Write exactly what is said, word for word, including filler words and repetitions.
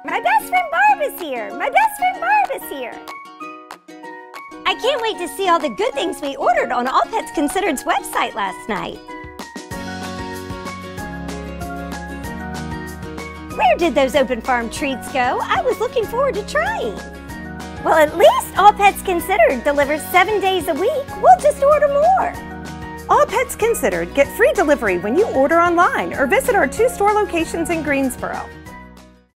My best friend Barb is here! My best friend Barb is here! I can't wait to see all the good things we ordered on All Pets Considered's website last night. Where did those open farm treats go? I was looking forward to trying. Well, at least All Pets Considered delivers seven days a week. We'll just order more. All Pets Considered get free delivery when you order online or visit our two store locations in Greensboro.